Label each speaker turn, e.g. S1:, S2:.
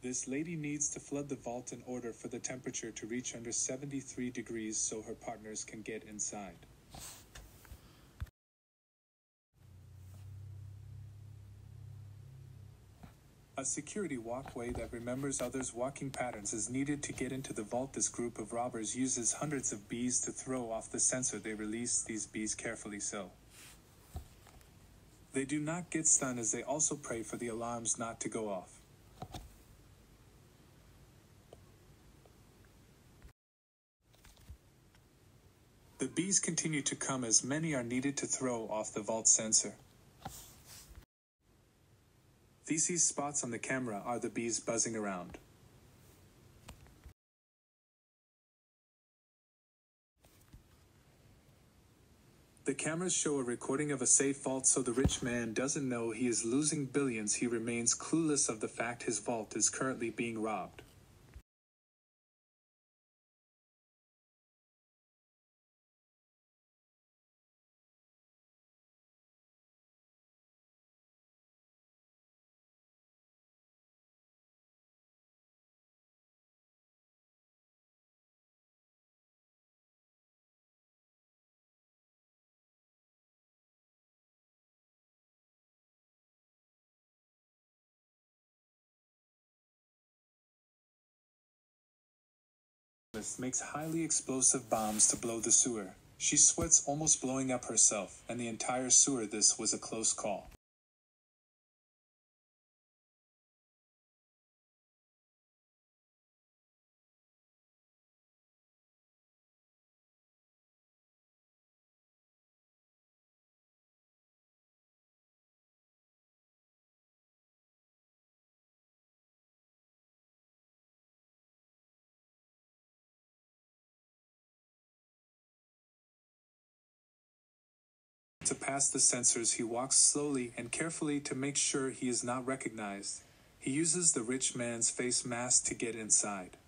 S1: This lady needs to flood the vault in order for the temperature to reach under 73 degrees so her partners can get inside. A security walkway that remembers others' walking patterns is needed to get into the vault. This group of robbers uses hundreds of bees to throw off the sensor. They release these bees carefully so they do not get stunned, as they also pray for the alarms not to go off. The bees continue to come as many are needed to throw off the vault sensor. These spots on the camera are the bees buzzing around. The cameras show a recording of a safe vault, so the rich man doesn't know he is losing billions. He remains clueless of the fact his vault is currently being robbed. Makes highly explosive bombs to blow the sewer. She sweats, almost blowing up herself and the entire sewer. This was a close call. To pass the sensors, he walks slowly and carefully to make sure he is not recognized. He uses the rich man's face mask to get inside.